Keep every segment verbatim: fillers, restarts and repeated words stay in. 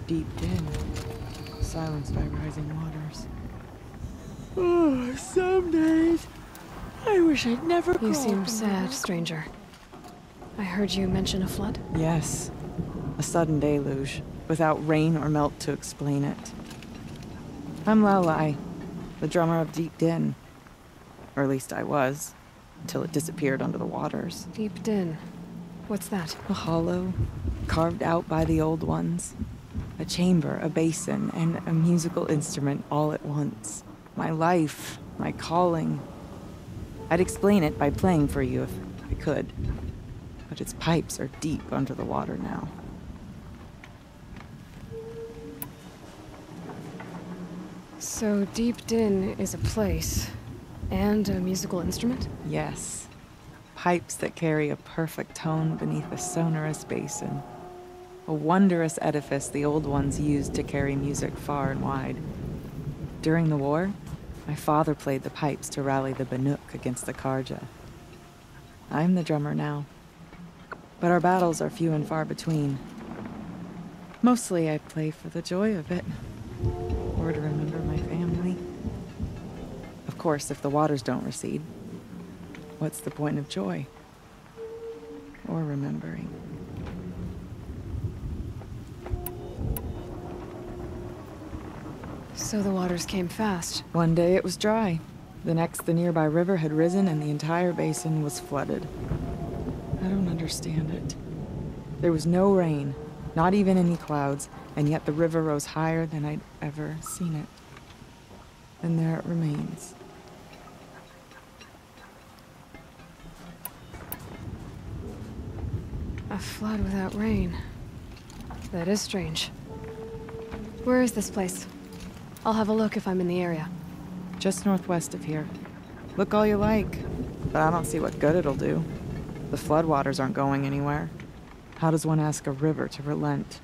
deep din, silenced by rising waters. Oh, some days I wish I'd never You crawled seem from sad, the- stranger. I heard you mention a flood? Yes, a sudden deluge, without rain or melt to explain it. I'm Lalai, the drummer of Deep Din. Or at least I was, until it disappeared under the waters. Deep Din. What's that? A hollow, carved out by the old ones. A chamber, a basin, and a musical instrument all at once. My life, my calling. I'd explain it by playing for you if I could. But its pipes are deep under the water now. So Deep Din is a place, and a musical instrument? Yes. Pipes that carry a perfect tone beneath a sonorous basin. A wondrous edifice the old ones used to carry music far and wide. During the war, my father played the pipes to rally the Banuk against the Karja. I'm the drummer now. But our battles are few and far between. Mostly I play for the joy of it. Or to remember my family. Of course, if the waters don't recede, what's the point of joy? Or remembering? So the waters came fast. One day it was dry. The next, the nearby river had risen and the entire basin was flooded. I don't understand it. There was no rain, not even any clouds, and yet the river rose higher than I'd ever seen it. And there it remains. A flood without rain. That is strange. Where is this place? I'll have a look if I'm in the area. Just northwest of here. Look all you like, but I don't see what good it'll do. The floodwaters aren't going anywhere. How does one ask a river to relent?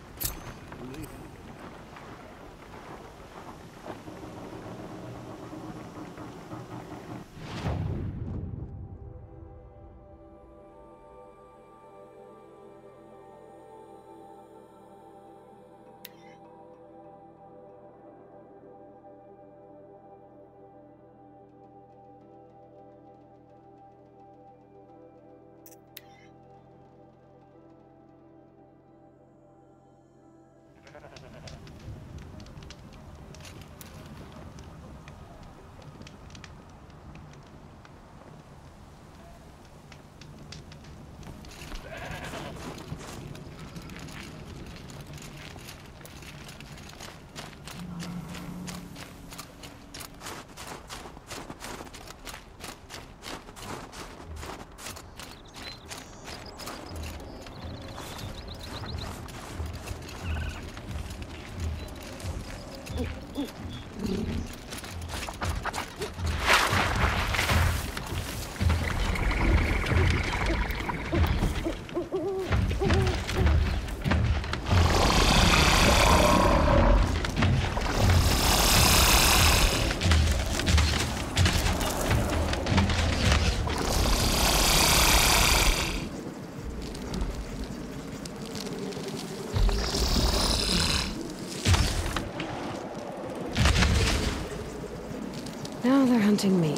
Now they're hunting me.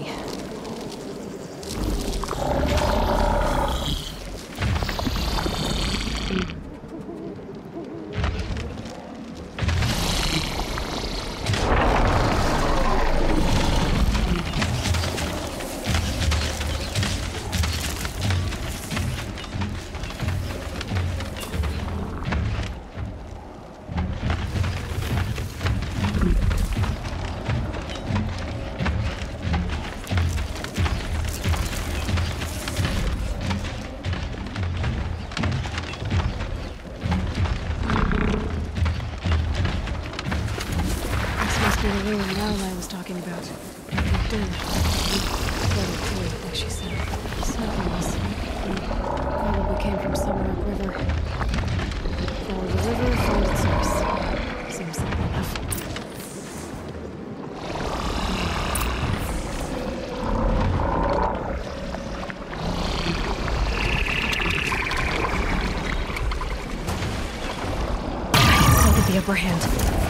The ruin Lalai was talking about. Deep Din. Flooded too, like she said. Snows. Probably came from somewhere upriver. Follow the river, find its source. Seems simple enough. So the the upper hand.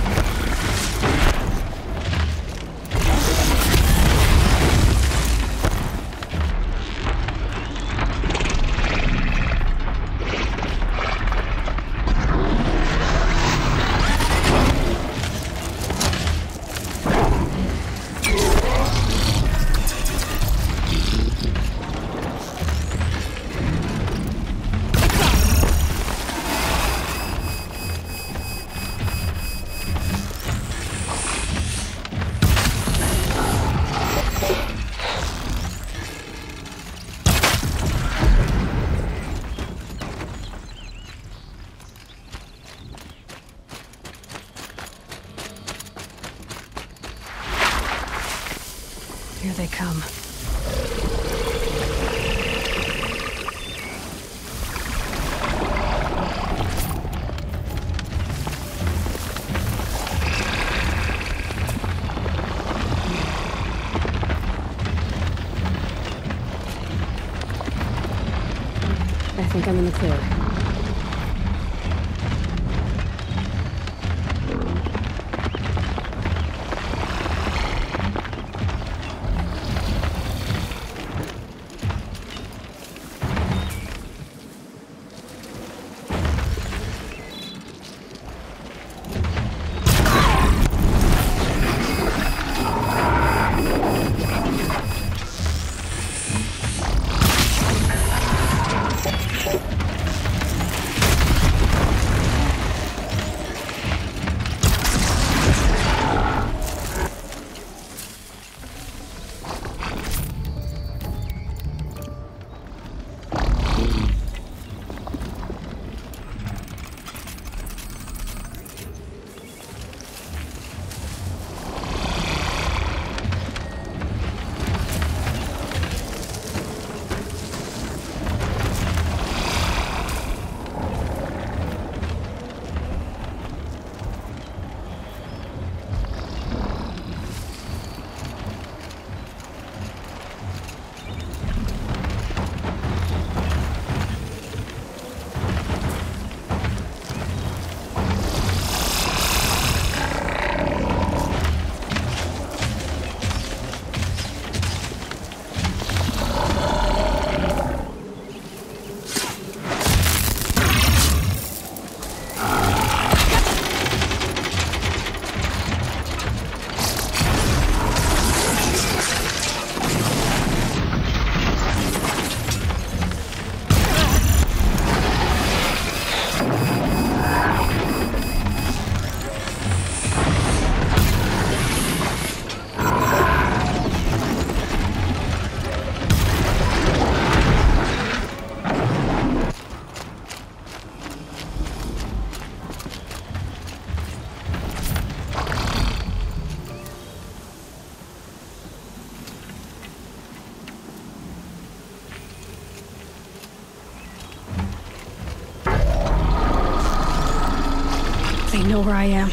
Here they come. I think I'm in the clear. They know where I am.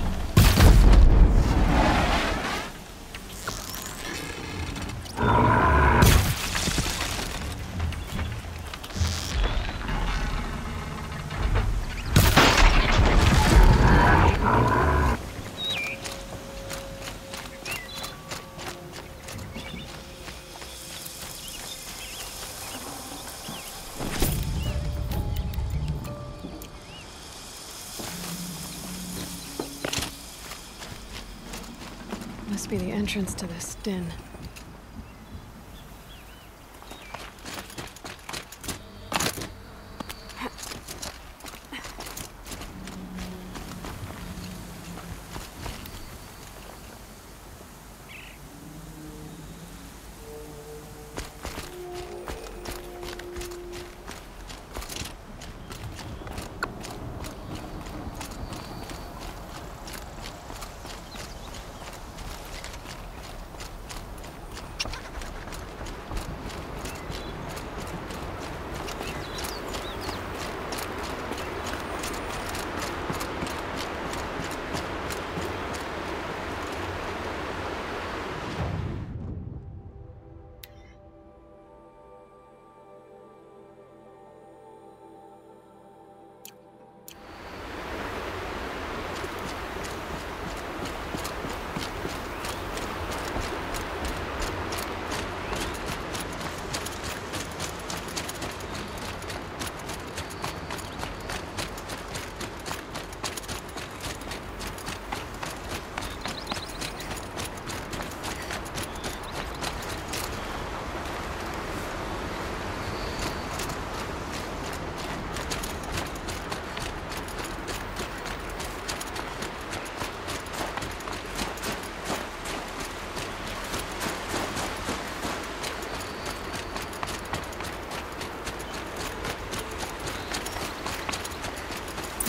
Must be the entrance to this den.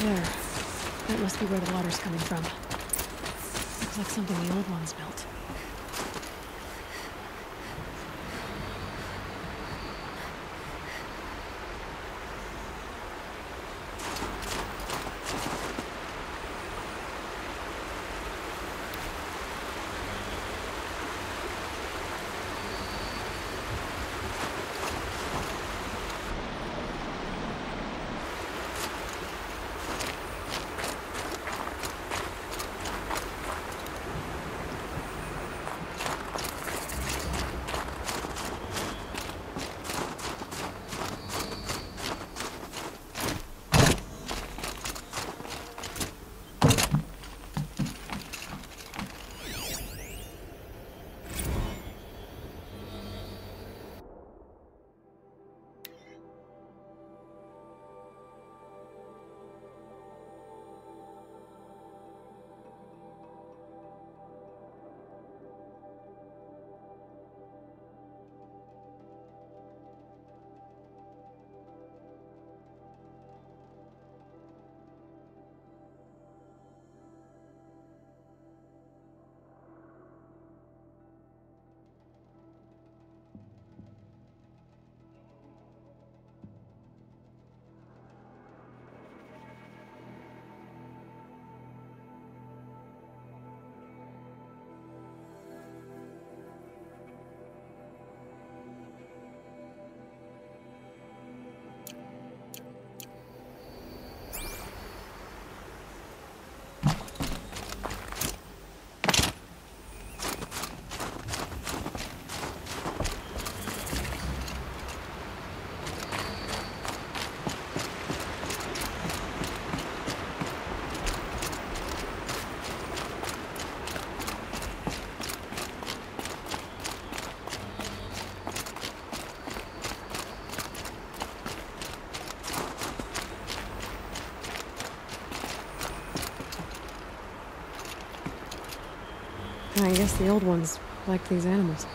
There. That must be where the water's coming from. Looks like something the old ones built. I guess the old ones liked these animals.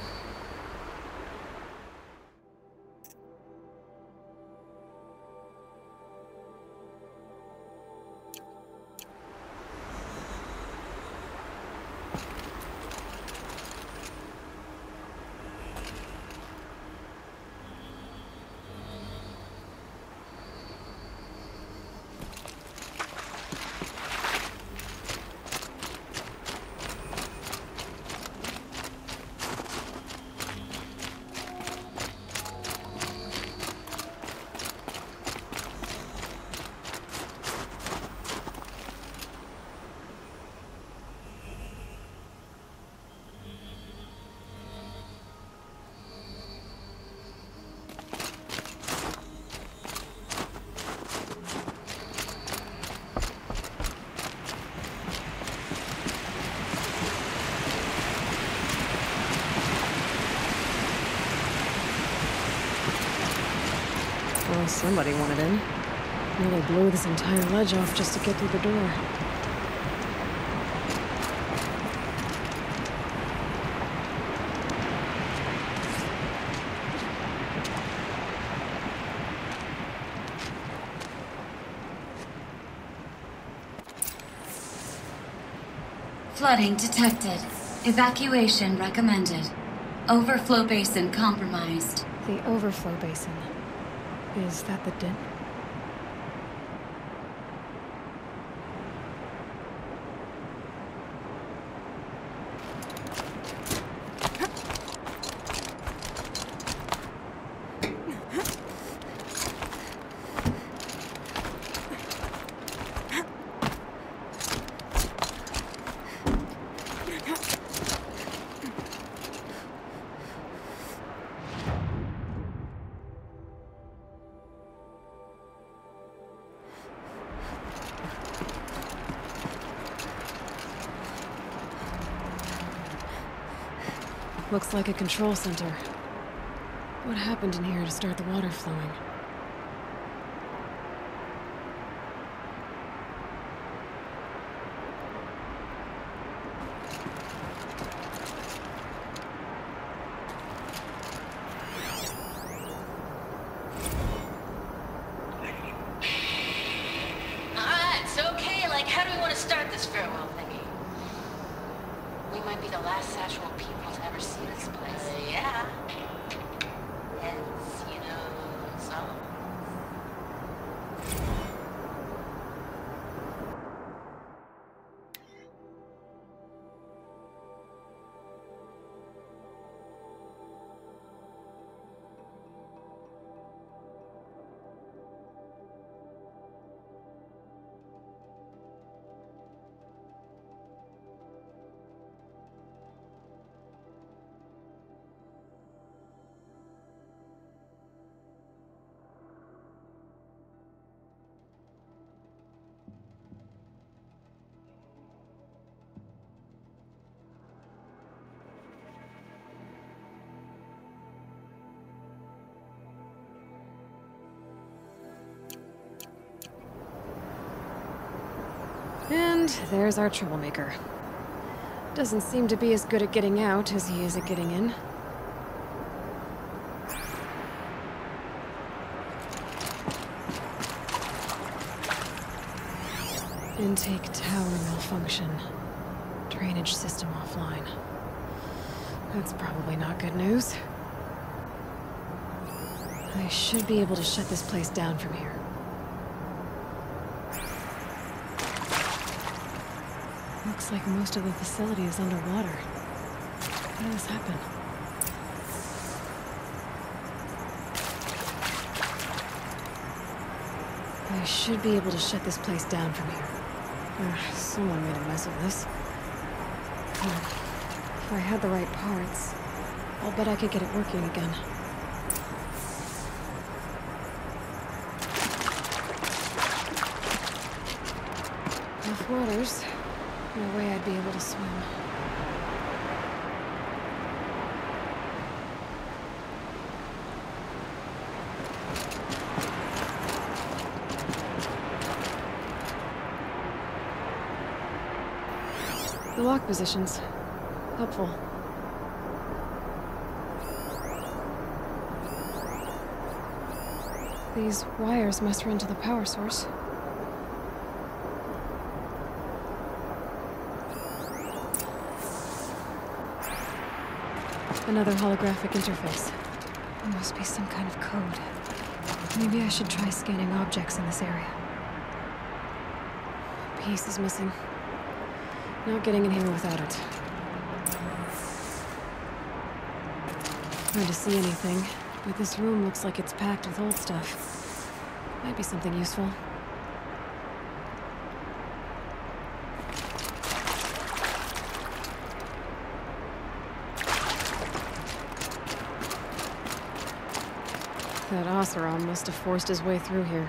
Well, somebody wanted in. Now they blew this entire ledge off just to get through the door. Flooding detected. Evacuation recommended. Overflow basin compromised. The overflow basin. Is that the den? Looks like a control center. What happened in here to start the water flowing? Farewell thingy. We might be the last Satchel people to ever see this place. Uh, yeah. Hence, you know, some. And there's our troublemaker. Doesn't seem to be as good at getting out as he is at getting in. Intake tower malfunction. Drainage system offline. That's probably not good news. I should be able to shut this place down from here. Looks like most of the facility is underwater. How did this happen? I should be able to shut this place down from here. Uh, someone made a mess of this. Uh, if I had the right parts, I'll bet I could get it working again. Enough waters. No way I'd be able to swim. The lock positions. Helpful. These wires must run to the power source. Another holographic interface. There must be some kind of code. Maybe I should try scanning objects in this area. A piece is missing. Not getting in here without it. Hard to see anything, but this room looks like it's packed with old stuff. Might be something useful. That Oseram must have forced his way through here.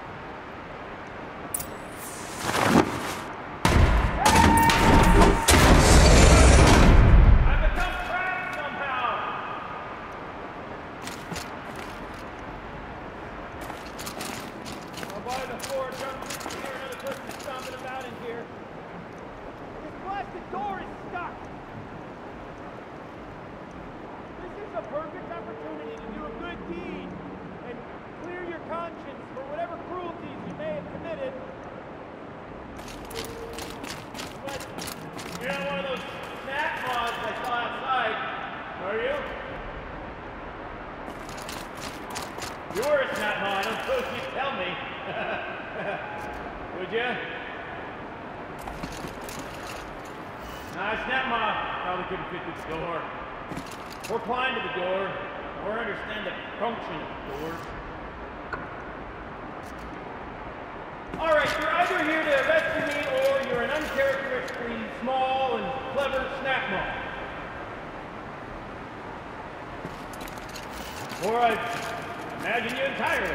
Or I imagine you entirely.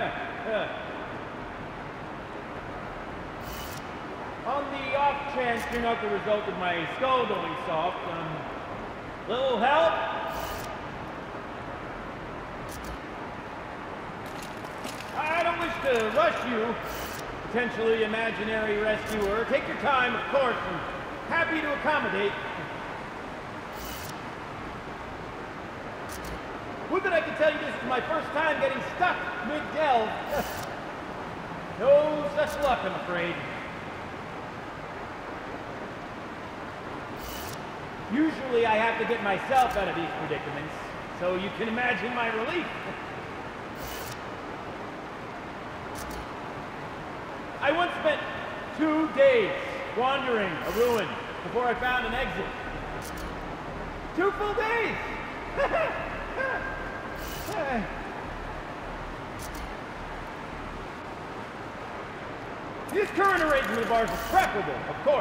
On the off chance you're not the result of my skull going soft, um, little help? I don't wish to rush you, potentially imaginary rescuer. Take your time, of course, and happy to accommodate. Would that I could tell you this is my first time getting stuck mid-delve. No such luck, I'm afraid. Usually I have to get myself out of these predicaments, so you can imagine my relief. I once spent two days wandering a ruin before I found an exit. Two full days! This current arrangement of ours is preferable, of course.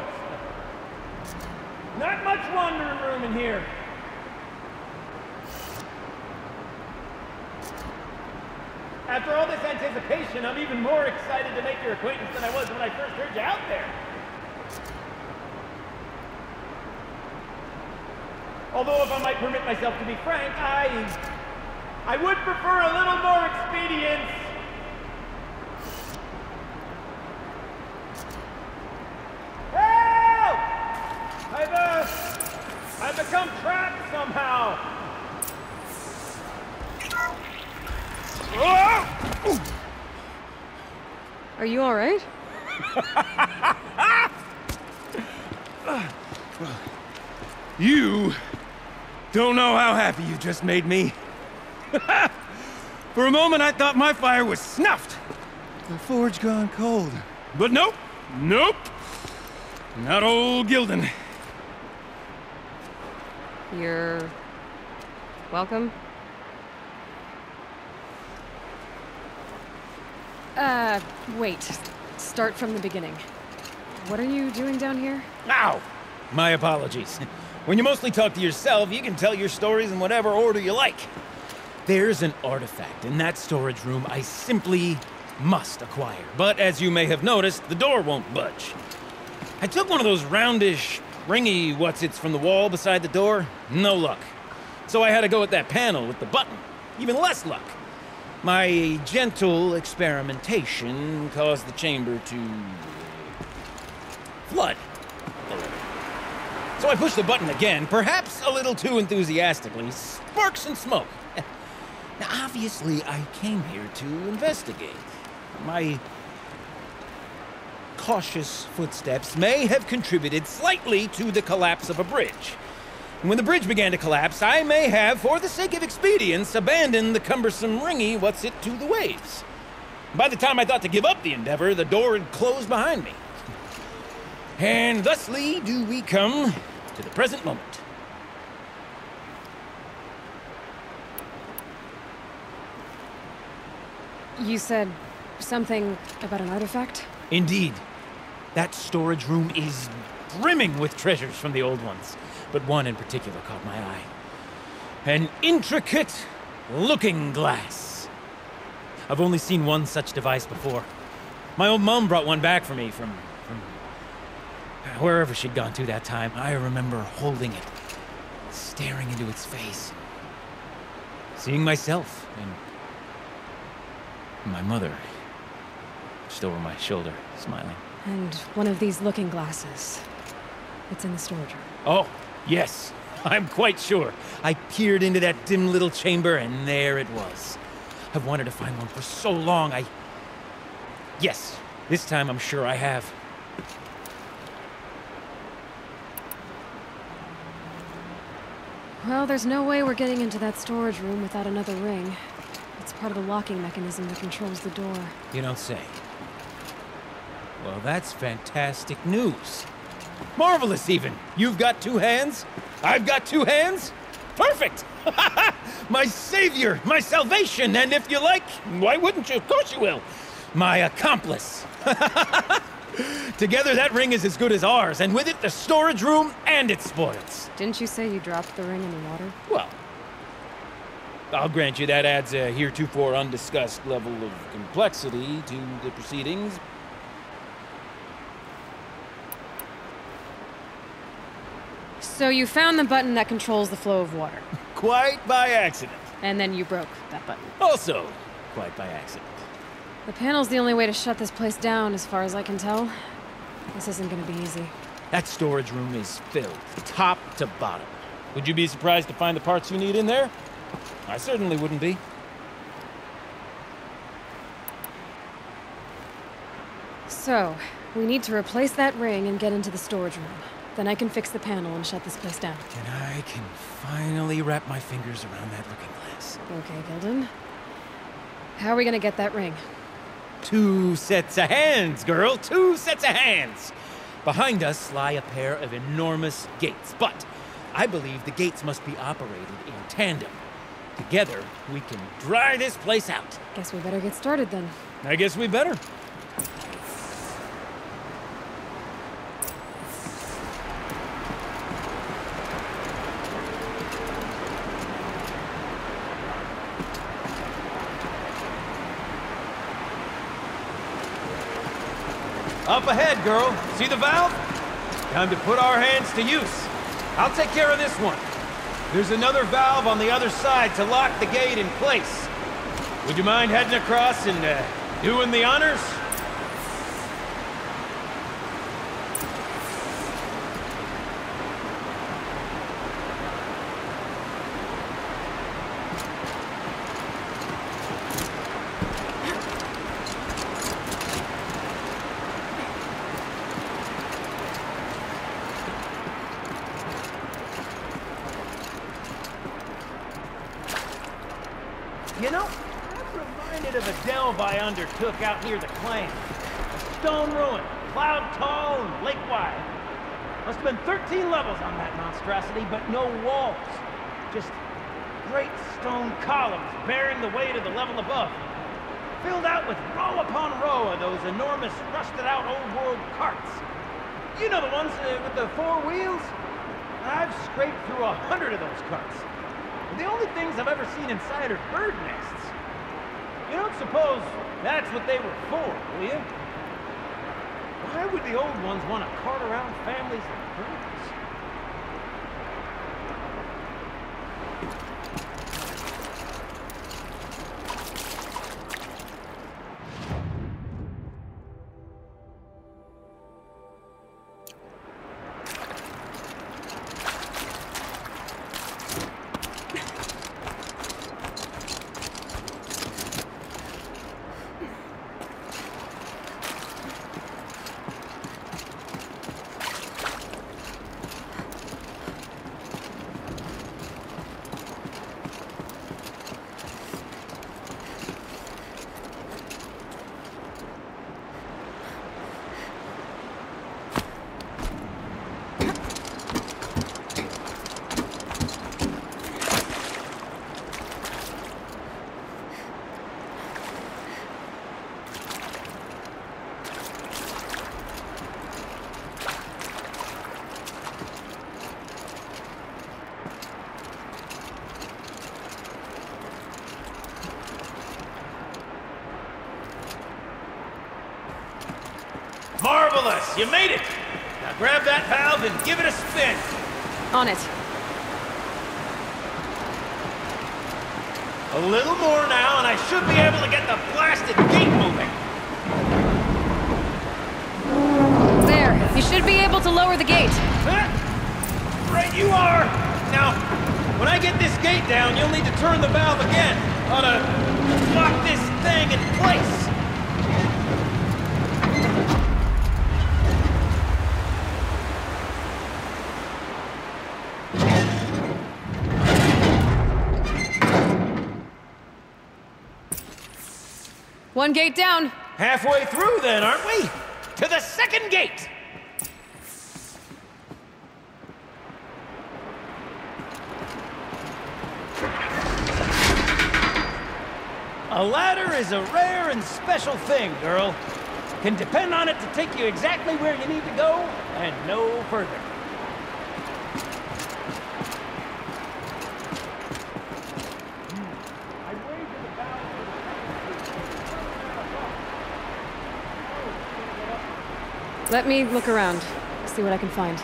Not much wandering room in here. After all this anticipation, I'm even more excited to make your acquaintance than I was when I first heard you out there. Although, if I might permit myself to be frank, I... I would prefer a little more expedience. Help! I've, uh... I've become trapped somehow. Are you all right? You don't know how happy you just made me. For a moment, I thought my fire was snuffed. The forge gone cold. But nope, nope. Not old Gildan. You're... welcome? Uh, wait. Start from the beginning. What are you doing down here? Ow! My apologies. When you mostly talk to yourself, you can tell your stories in whatever order you like. There's an artifact in that storage room I simply must acquire. But as you may have noticed, the door won't budge. I took one of those roundish, ringy what's-its from the wall beside the door. No luck. So I had to go with that panel with the button. Even less luck. My gentle experimentation caused the chamber to... flood. So I pushed the button again, perhaps a little too enthusiastically. Sparks and smoke. Now, obviously, I came here to investigate. My cautious footsteps may have contributed slightly to the collapse of a bridge. And when the bridge began to collapse, I may have, for the sake of expedience, abandoned the cumbersome ringy what's-it to the waves. By the time I thought to give up the endeavor, the door had closed behind me. And thusly do we come to the present moment. You said something about an artifact? Indeed. That storage room is brimming with treasures from the old ones. But one in particular caught my eye. An intricate looking glass. I've only seen one such device before. My old mom brought one back for me from, from wherever she'd gone to that time. I remember holding it, staring into its face, seeing myself and my mother just over my shoulder, smiling. And one of these looking glasses. It's in the storage room. Oh, yes. I'm quite sure. I peered into that dim little chamber, and there it was. I've wanted to find one for so long, I... Yes, this time I'm sure I have. Well, there's no way we're getting into that storage room without another ring. It's part of the locking mechanism that controls the door. You don't say. Well, that's fantastic news. Marvelous, even. You've got two hands. I've got two hands. Perfect! My savior, my salvation, and if you like, why wouldn't you? Of course you will. My accomplice. Together, that ring is as good as ours, and with it, the storage room and its spoils. Didn't you say you dropped the ring in the water? Well, I'll grant you that adds a heretofore undiscussed level of complexity to the proceedings. So you found the button that controls the flow of water. Quite by accident. And then you broke that button. Also, quite by accident. The panel's the only way to shut this place down, as far as I can tell. This isn't gonna be easy. That storage room is filled, top to bottom. Would you be surprised to find the parts you need in there? I certainly wouldn't be. So, we need to replace that ring and get into the storage room. Then I can fix the panel and shut this place down. And I can finally wrap my fingers around that looking glass. Okay, Gilden. How are we gonna get that ring? Two sets of hands, girl. Two sets of hands. Behind us lie a pair of enormous gates, but I believe the gates must be operated in tandem. Together, we can dry this place out. Guess we better get started then. I guess we better. Up ahead, girl. See the valve? Time to put our hands to use. I'll take care of this one. There's another valve on the other side to lock the gate in place. Would you mind heading across and uh, doing the honors? You know, I'm reminded of a delve I undertook out near the claim. A stone ruin, cloud tall and lake wide. Must have been thirteen levels on that monstrosity, but no walls. Just great stone columns bearing the weight of the level above. Filled out with row upon row of those enormous rusted out old world carts. You know the ones uh, with the four wheels? I've scraped through a hundred of those carts. The only things I've ever seen inside are bird nests. You don't suppose that's what they were for, will you? Why would the old ones want to cart around families of birds? Marvelous! You made it! Now grab that valve and give it a spin! On it. A little more now, and I should be able to get the blasted gate moving! There! You should be able to lower the gate. Huh? Right you are! Now, when I get this gate down, you'll need to turn the valve again. Ought to lock this thing in place! One gate down. Halfway through then, aren't we? To the second gate! A ladder is a rare and special thing, girl. Can depend on it to take you exactly where you need to go, and no further. Let me look around, see what I can find.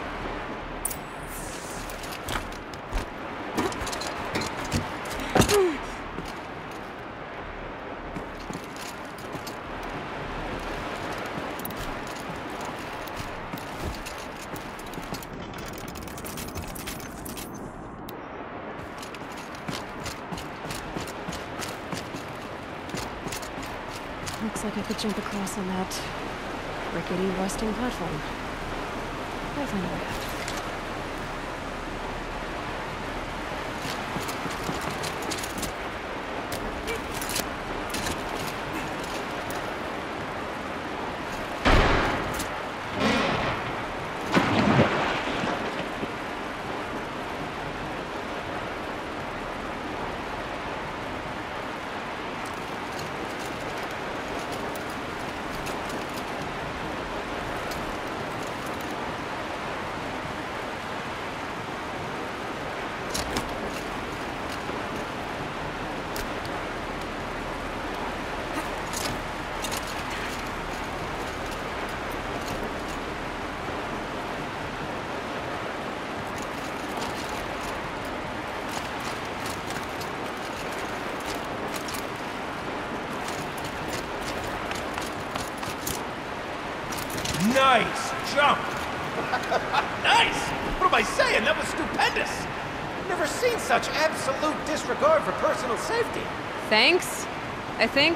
Looks like I could jump across on that rickety rusting platform. I'll find a way out. Nice jump! Nice! What am I saying? That was stupendous! Never seen such absolute disregard for personal safety. Thanks, I think.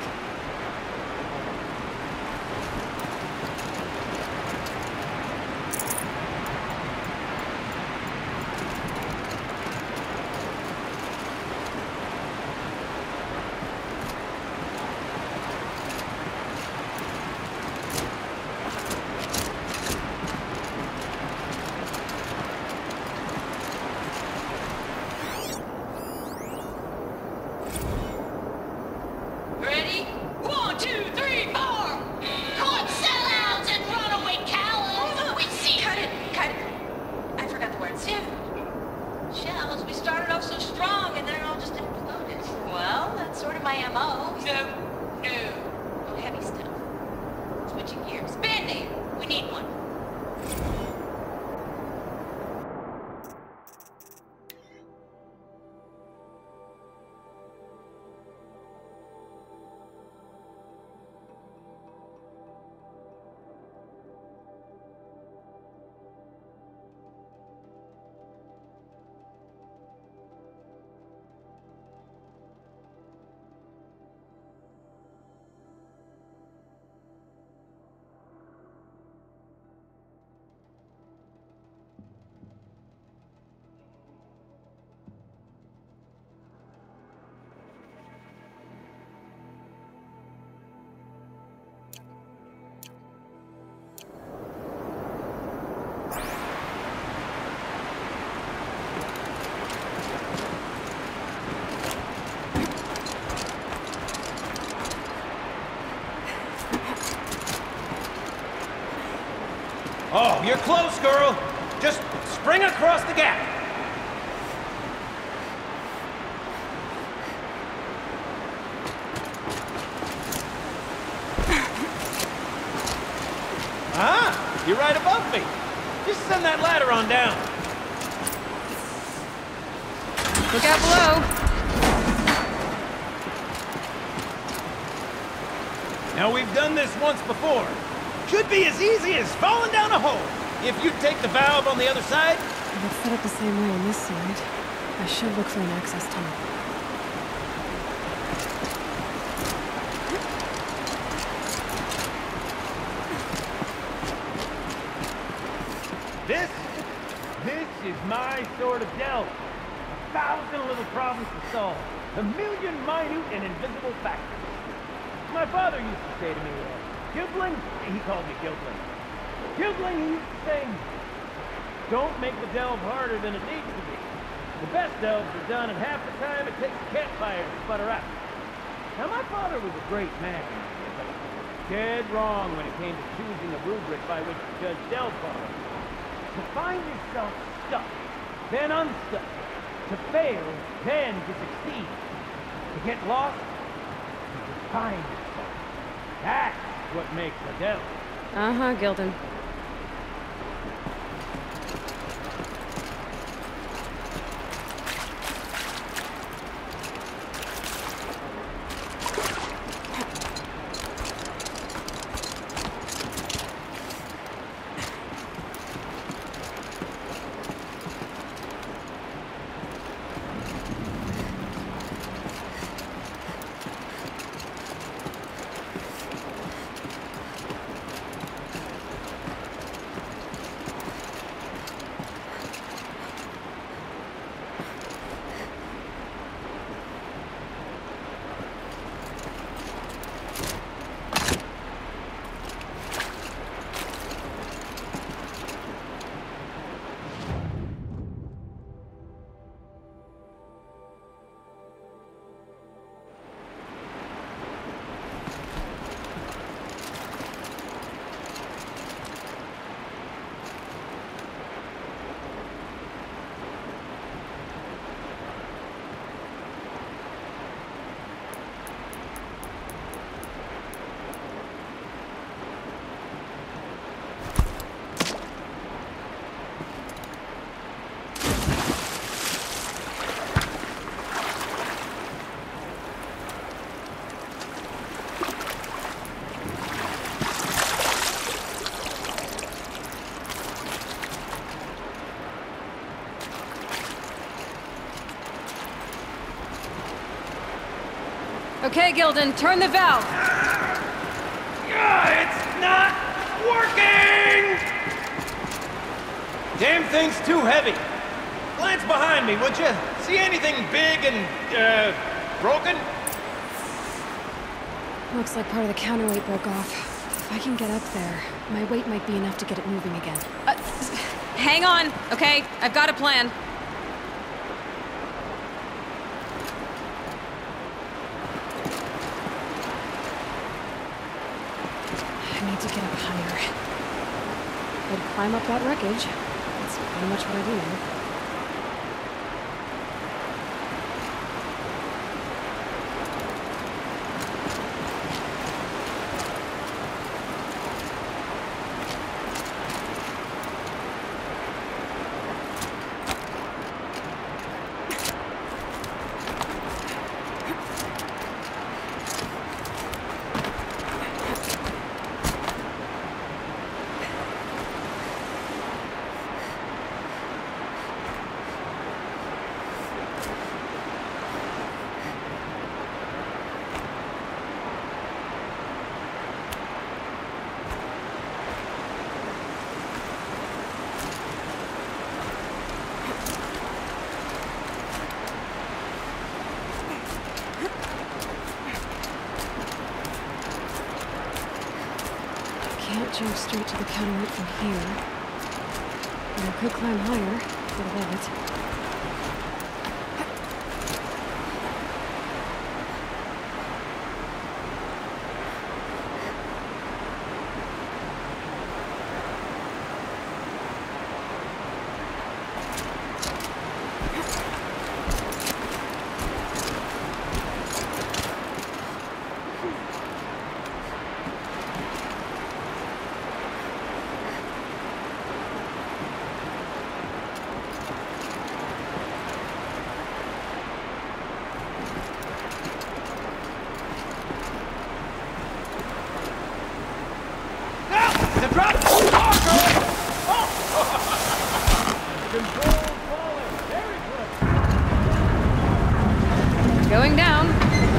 Ready? One, two, three, four! Caught sellouts and runaway cowards! We see- Cut it! Cut it! I forgot the words. Yeah. Shells, we started off so strong and then it all just imploded. Well, that's sort of my M O. No. No. Go heavy stuff. Switching gears. Band-Aid! We need one. Oh, you're close, girl. Just spring across the gap. Ah, you're right above me. Just send that ladder on down. Look out below. Now, we've done this once before. Should be as easy as falling down a hole. If you take the valve on the other side. If it's set up the same way on this side, I should look for an access tunnel. This, this is my sort of delve. A thousand little problems to solve. A million minute and invisible factors. My father used to say to me, uh, Gilbling, he called me Gilbling. Gilbling, he used to say, don't make the delve harder than it needs to be. The best delves are done in half the time it takes a campfire to sputter out. Now, my father was a great man, but dead wrong when it came to choosing a rubric by which to judge delve quality. To find yourself stuck, then unstuck. To fail, then to succeed. To get lost, and to find yourself. That's what makes a delve. Uh-huh, Gilden. Okay, Gildan, turn the valve. Ah, it's not working! Damn thing's too heavy. Glance behind me, would you? See anything big and, uh, broken? Looks like part of the counterweight broke off. If I can get up there, my weight might be enough to get it moving again. Uh, hang on, okay? I've got a plan. I need to get up higher. I'd climb up that wreckage. That's pretty much what I do now. Can't jump straight to the counterweight from here. But I could climb higher, get above it. The drop! Oh, Control falling. Very good. Going down.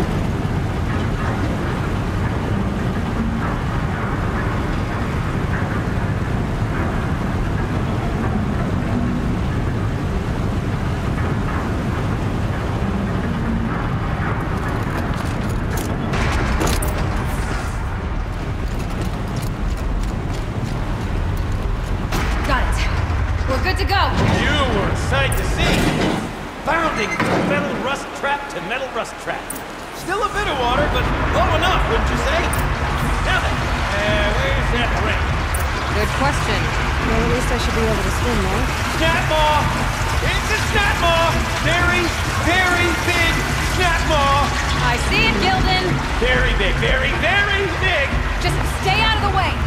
Good to go. You were a sight to see. Bounding from metal rust trap to metal rust trap. Still a bit of water, but low enough, wouldn't you say? Now then, uh, where's that ring? Good question. Well, at least I should be able to swim now. Snapmaw! It's a snapmaw! Very, very big snapmaw! I see it, Gildan. Very big, very, very big! Just stay out of the way.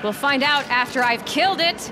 We'll find out after I've killed it!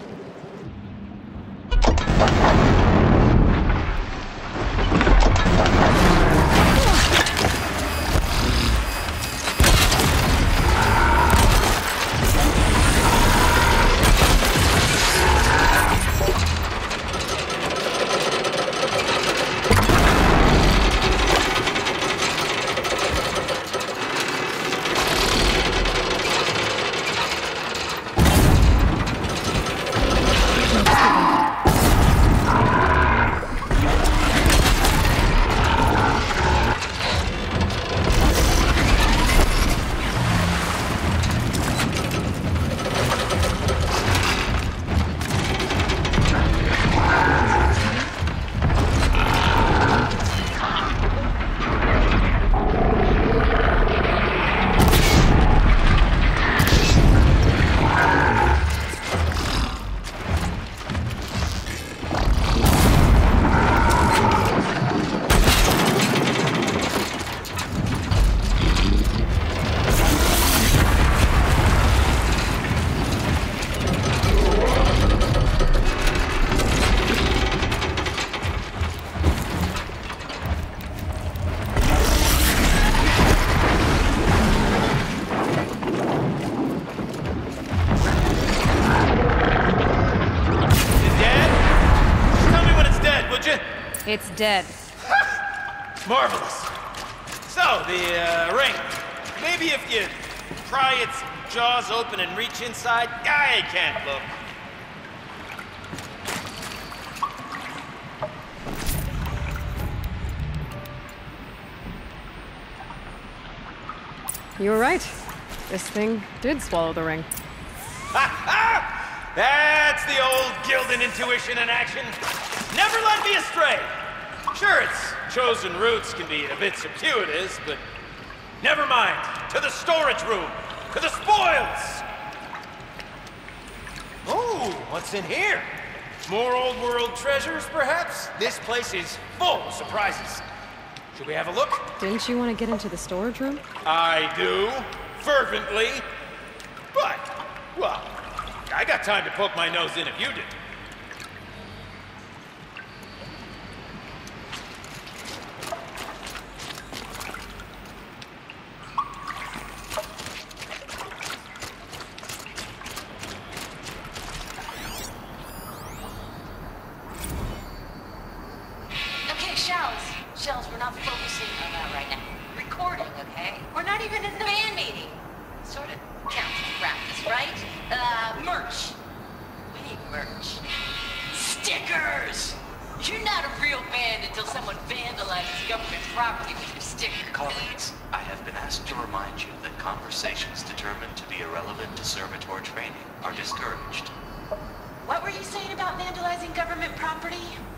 It's dead. Marvelous. So, the uh, ring. Maybe if you pry its jaws open and reach inside, I can't look. You were right. This thing did swallow the ring. Ha ha! That's the old Gildan intuition in action. Never led me astray. Sure, its chosen routes can be a bit circuitous, but never mind. To the storage room. To the spoils. Ooh, what's in here? More old world treasures, perhaps? This place is full of surprises. Should we have a look? Didn't you want to get into the storage room? I do, fervently. But, well, I got time to poke my nose in if you did. Okay, Shells. Shells, we're not focusing on that right now. Recording, okay? We're not even in the band meeting. Sort of counts as practice, right? Uh, merch. We need merch. Stickers! You're not a real band until someone vandalizes government property with your sticker. Colleagues, I have been asked to remind you that conversations determined to be irrelevant to servitor training are discouraged. What were you saying about vandalizing government property?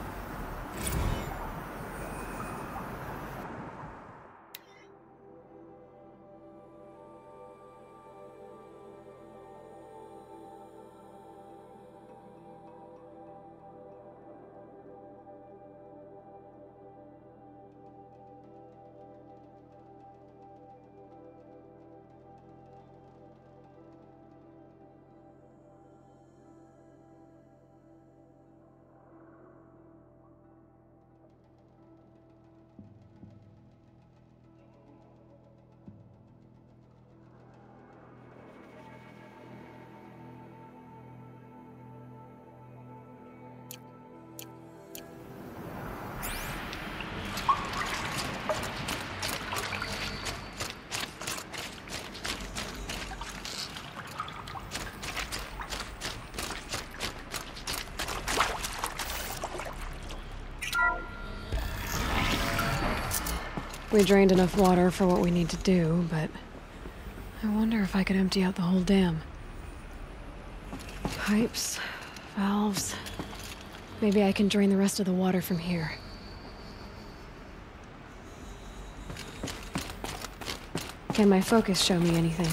We drained enough water for what we need to do, but I wonder if I could empty out the whole dam. Pipes, valves. Maybe I can drain the rest of the water from here. Can my focus show me anything?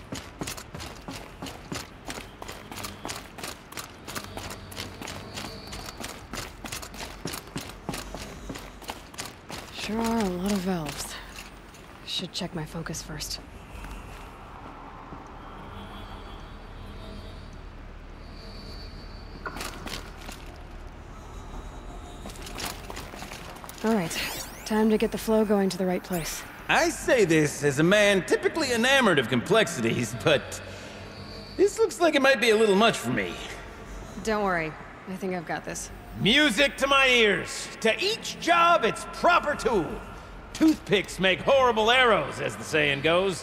Sure are a lot of valves. Should check my focus first. Alright, time to get the flow going to the right place. I say this as a man typically enamored of complexities, but this looks like it might be a little much for me. Don't worry, I think I've got this. Music to my ears. To each job its proper tool. Toothpicks make horrible arrows, as the saying goes.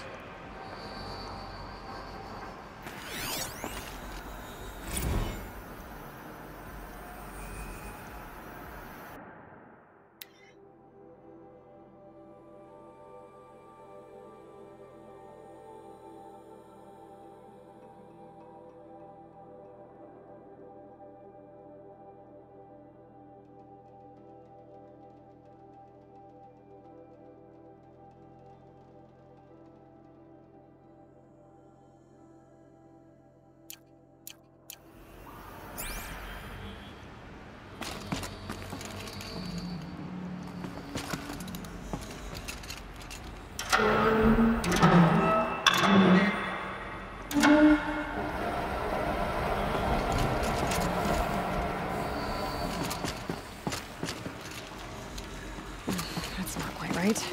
That's not quite right.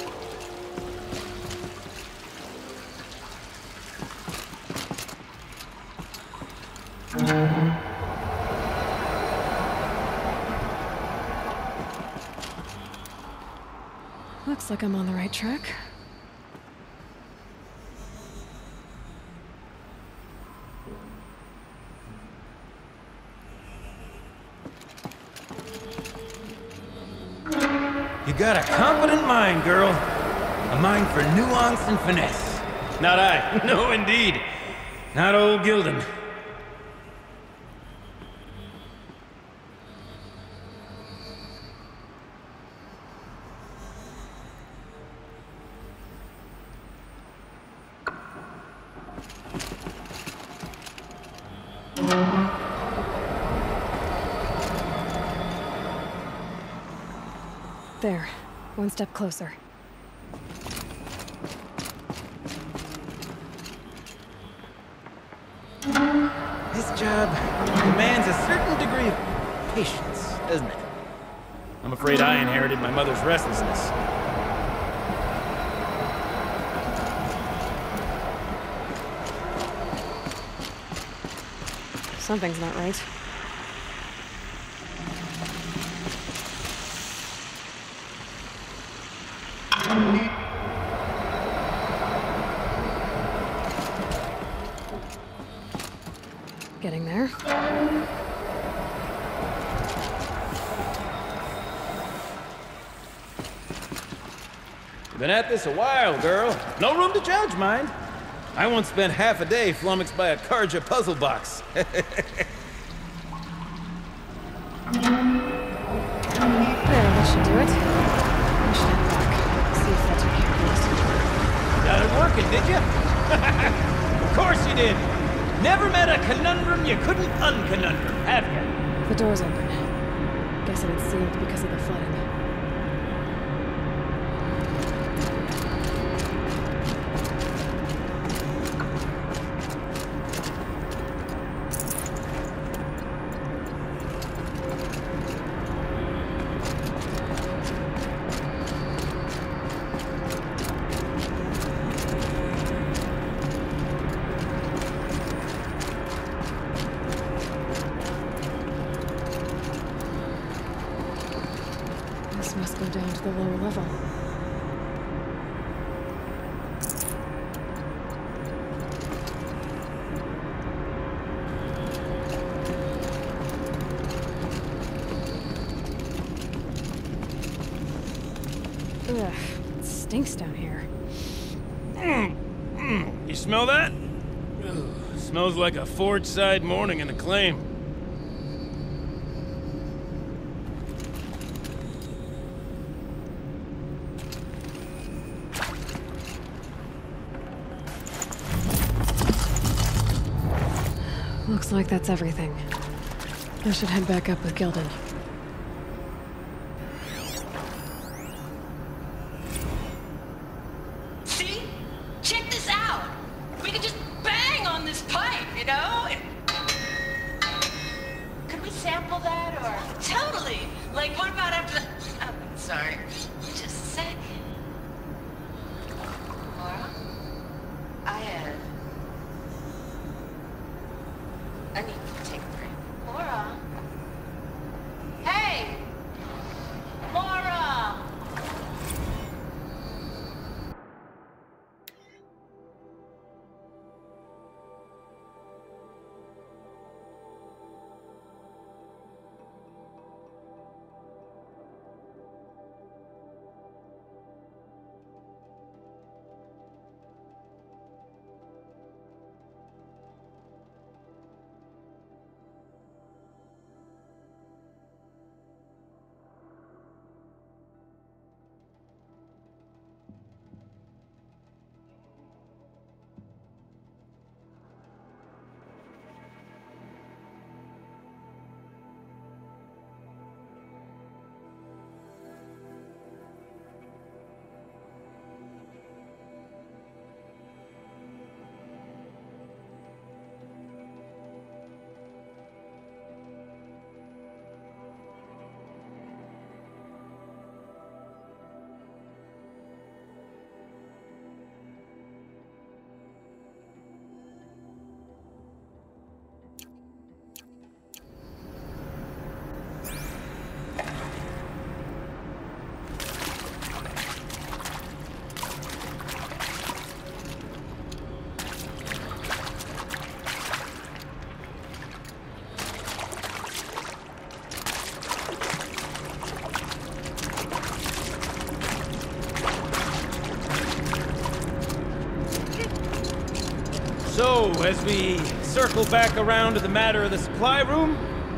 Looks like I'm on the right track. You got a competent mind, girl. A mind for nuance and finesse. Not I. No, indeed. Not old Gildan. There, one step closer. This job demands a certain degree of patience, doesn't it? I'm afraid I inherited my mother's restlessness. Something's not right. Getting there. You've been at this a while, girl. No room to judge, mind. I once spent half a day flummoxed by a Karja puzzle box. Yeah, that should do it. I should head back. See if that took care of Got it working, did you? Of course you did. Never met a conundrum you couldn't unconundrum, have you? this. The door's open. Guess it had sealed because of the flooding. This must go down to the lower level. Ugh, it stinks down here. You smell that? Ugh, smells like a forge side morning in Acclaim. Looks like that's everything. I should head back up with Gildan. See? Check this out. We could just bang on this pipe, you know? And... Could we sample that or? Totally. Like, what about after the... Oh, sorry. Just a sec. Laura? I, uh... I need to take a break. Laura? Hey! Laura! So, as we circle back around to the matter of the supply room...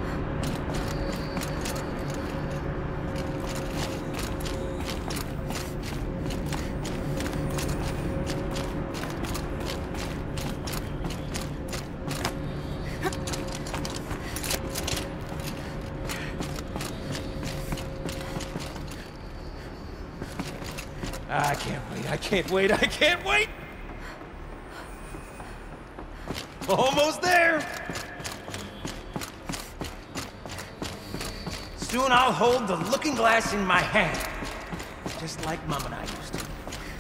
I can't wait, I can't wait, I can't wait! Almost there! Soon I'll hold the looking glass in my hand, just like Mom and I used to.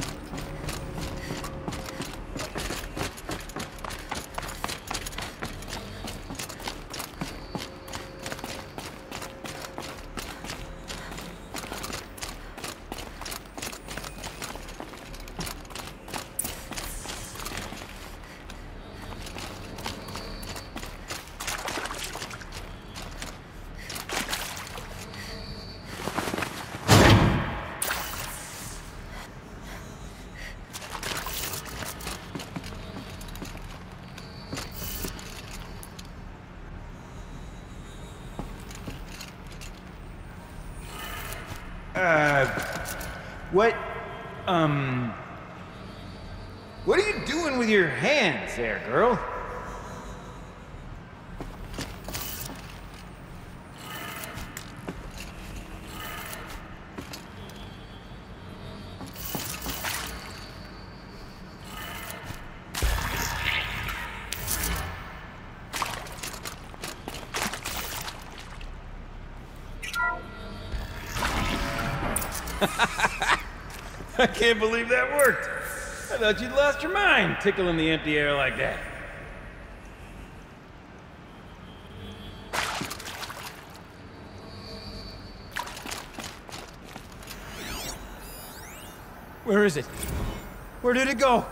Uh, what, um, what are you doing with your hands there, girl? I can't believe that worked. I thought you'd lost your mind, tickling the empty air like that. Where is it? Where did it go?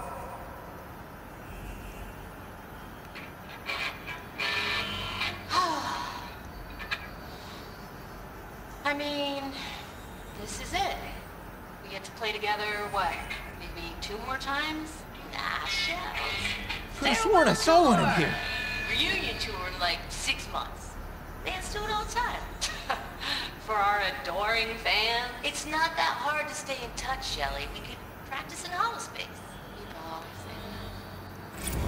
I mean, this is it. We get to play together, what, maybe two more times? Nah, shells. Could have sworn I saw one in here. Reunion tour in like six months. Fans do it all the time. For our adoring fans, it's not that hard to stay in touch, Shelley. We could practice in holospace. People always say that.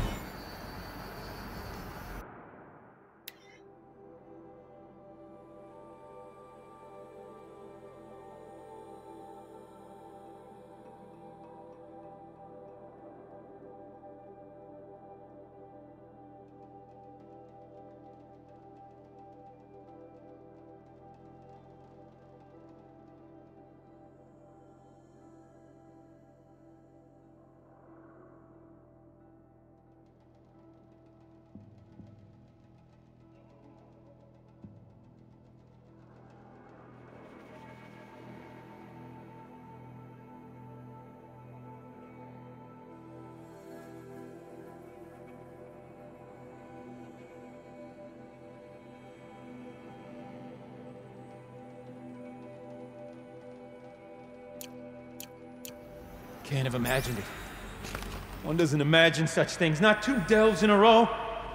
Can't have imagined it. One doesn't imagine such things, not two delves in a row.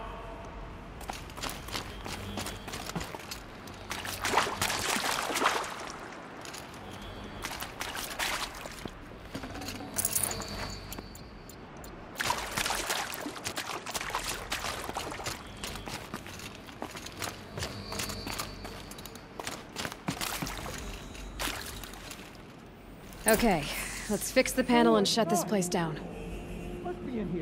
Okay, let's fix the panel and shut this place down. Must be in here.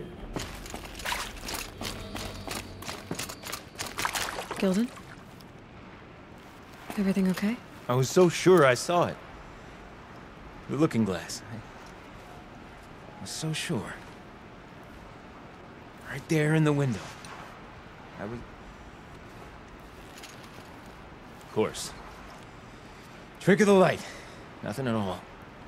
Gilden? Everything okay? I was so sure I saw it. The looking glass. I was so sure. Right there in the window. I was... Of course. Trick of the light. Nothing at all.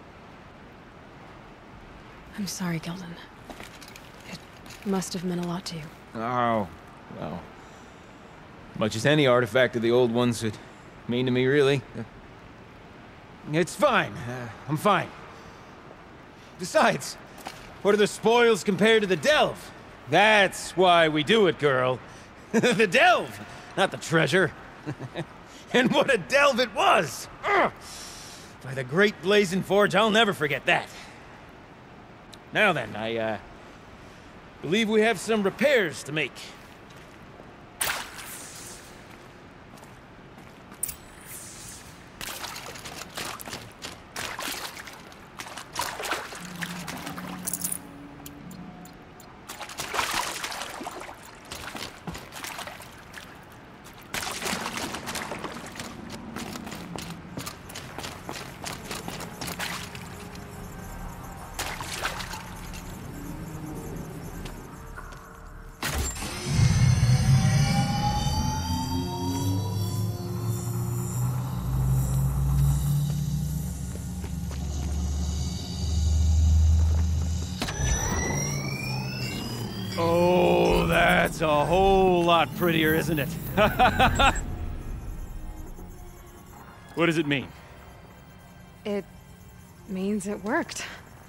I'm sorry, Gilden. It must have meant a lot to you. Oh, well. Much as any artifact of the old ones would mean to me, really. It's fine. Uh, I'm fine. Besides, what are the spoils compared to the delve? That's why we do it, girl. The delve, not the treasure. And what a delve it was! Ugh. By the great Blazing Forge, I'll never forget that. Now then, I, uh, believe we have some repairs to make. Oh, that's a whole lot prettier, isn't it? What does it mean? It means it worked.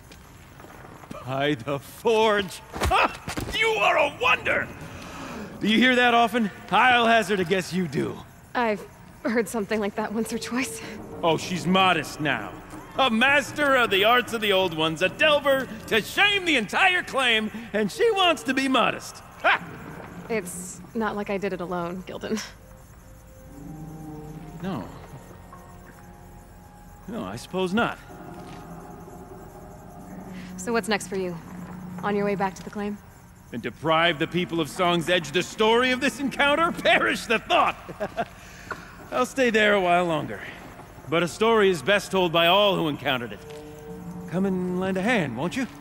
By the Forge! Ha! You are a wonder! Do you hear that often? I'll hazard a guess you do. I've heard something like that once or twice. Oh, she's modest now. A master of the arts of the old ones, a delver to shame the entire claim, and she wants to be modest. Ha! It's not like I did it alone, Gilden. No. No, I suppose not. So what's next for you? On your way back to the claim? And deprive the people of Song's Edge the story of this encounter? Perish the thought! I'll stay there a while longer. But a story is best told by all who encountered it. Come and lend a hand, won't you?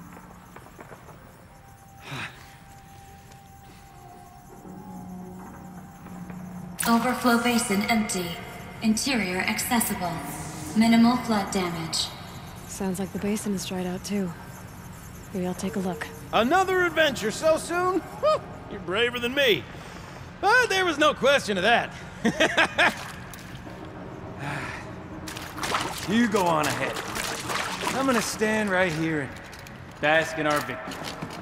Overflow basin empty. Interior accessible. Minimal flood damage. Sounds like the basin is dried out too. Maybe I'll take a look. Another adventure so soon? Whew, you're braver than me. But there was no question of that. You go on ahead. I'm gonna stand right here and bask in our victory.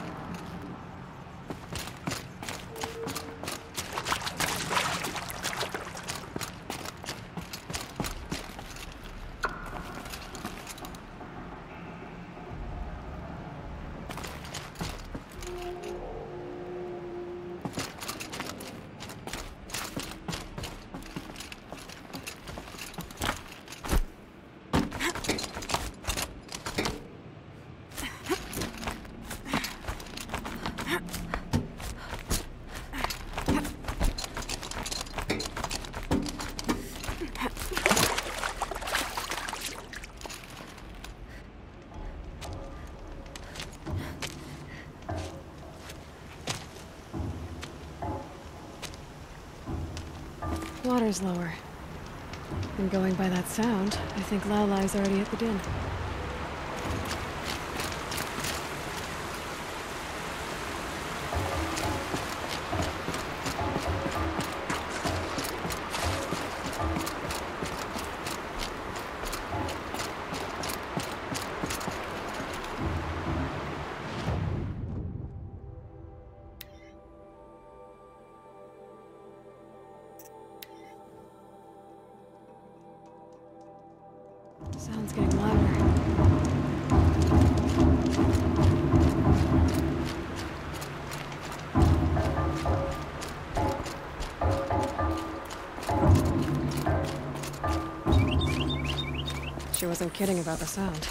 Water's lower. And going by that sound, I think Laolai's already at the din. Sound's getting louder. She wasn't kidding about the sound.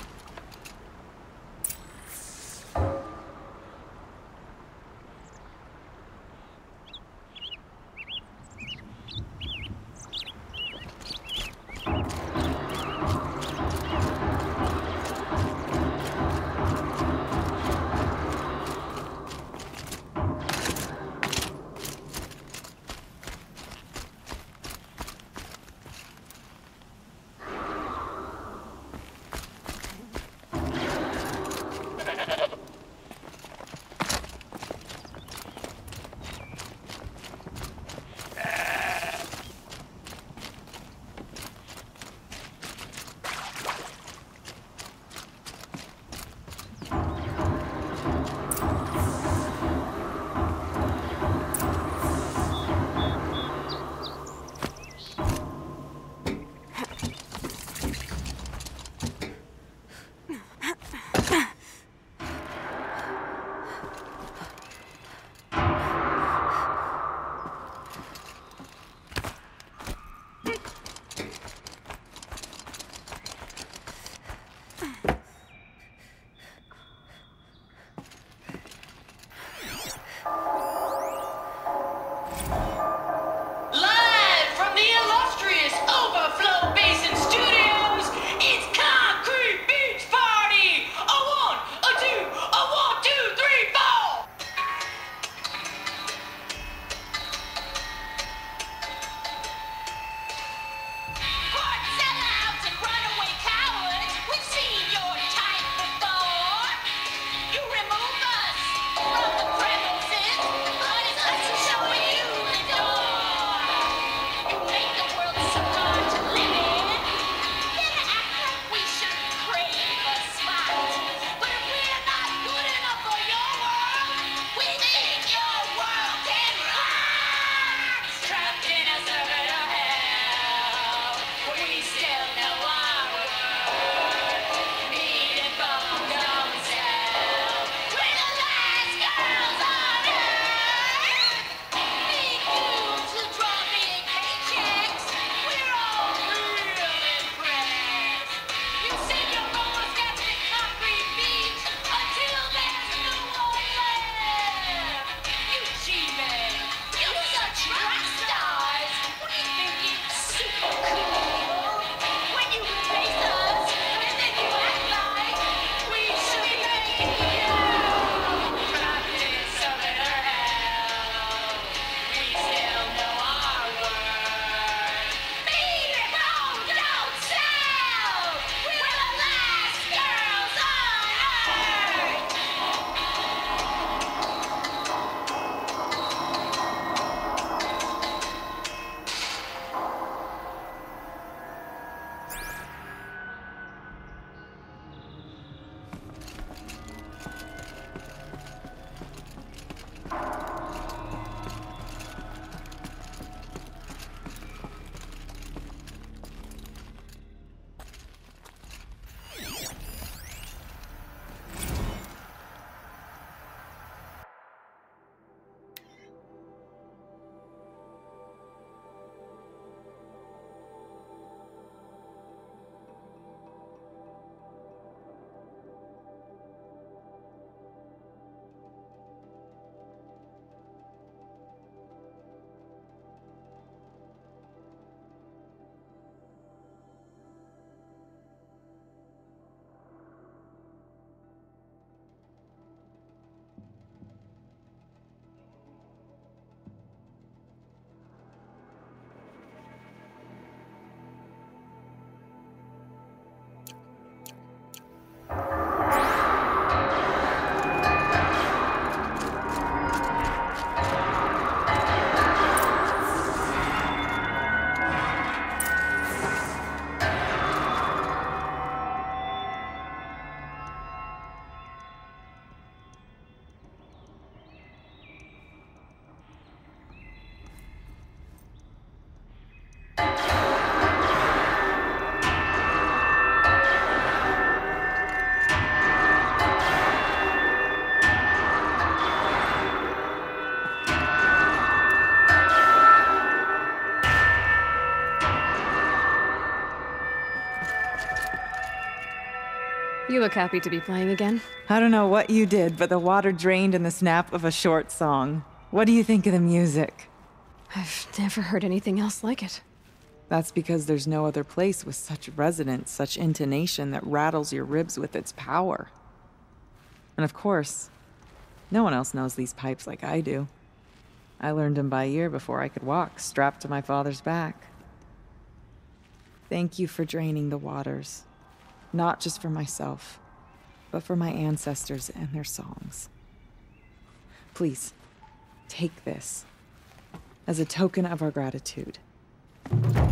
You look happy to be playing again. I don't know what you did, but the water drained in the snap of a short song. What do you think of the music? I've never heard anything else like it. That's because there's no other place with such resonance, such intonation that rattles your ribs with its power. And of course, no one else knows these pipes like I do. I learned them by ear before I could walk, strapped to my father's back. Thank you for draining the waters. Not just for myself, but for my ancestors and their songs. Please, take this as a token of our gratitude.